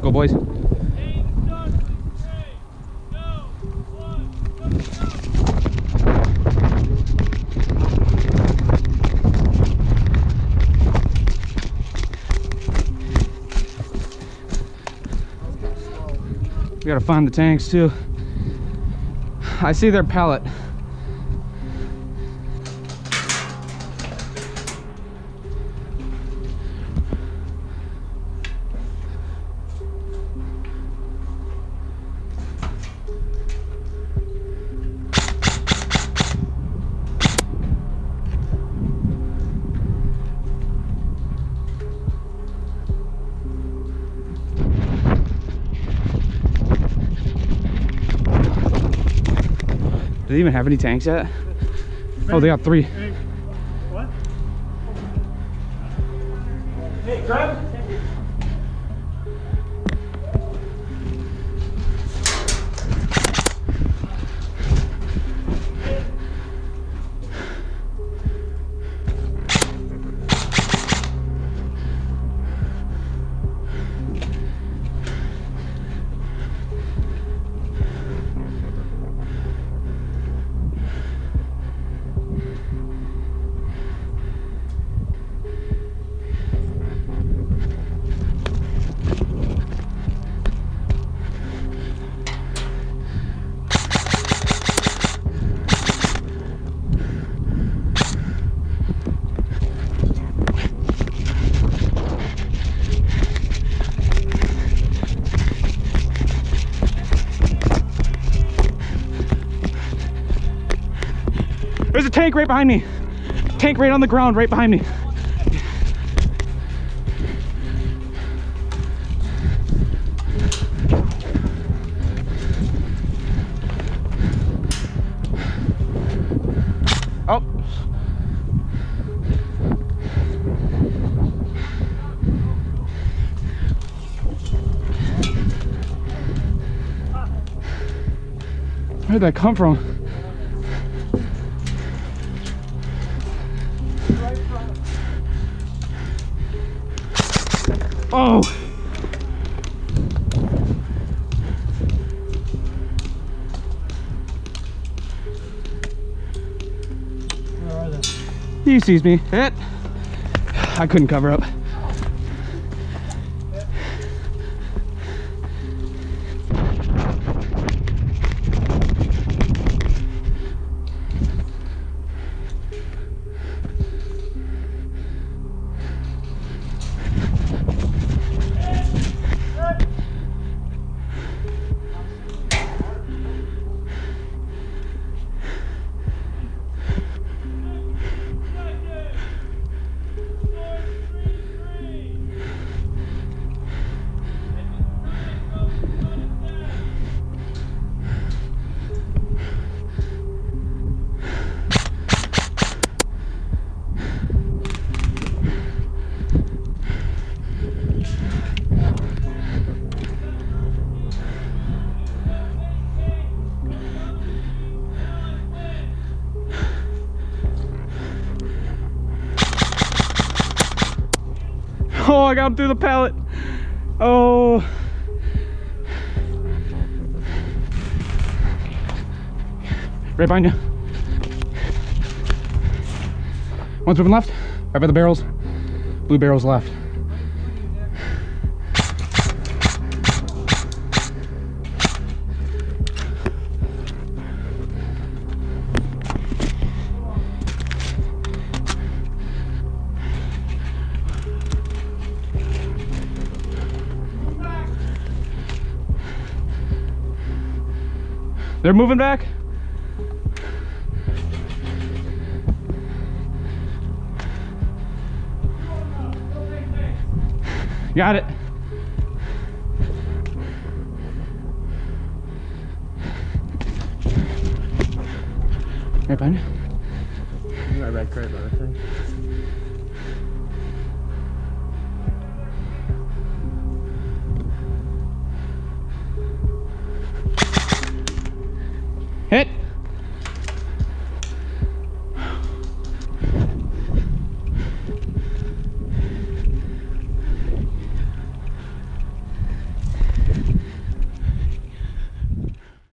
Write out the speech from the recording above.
go, boys. We gotta find the tanks too. I see their pallet. Do they even have any tanks yet? Oh, they got 3. Hey, what? Hey, grab. There's a tank right behind me. Tank right on the ground, right behind me. Oh. Where'd that come from? Oh! Where are they? He sees me. Hit. I couldn't cover up. Oh, I got him through the pallet. Oh. Right behind you. One's moving left, right by the barrels. Blue barrels left. They're moving back. Got it. Right behind you. You got a red crate, I think. Hit.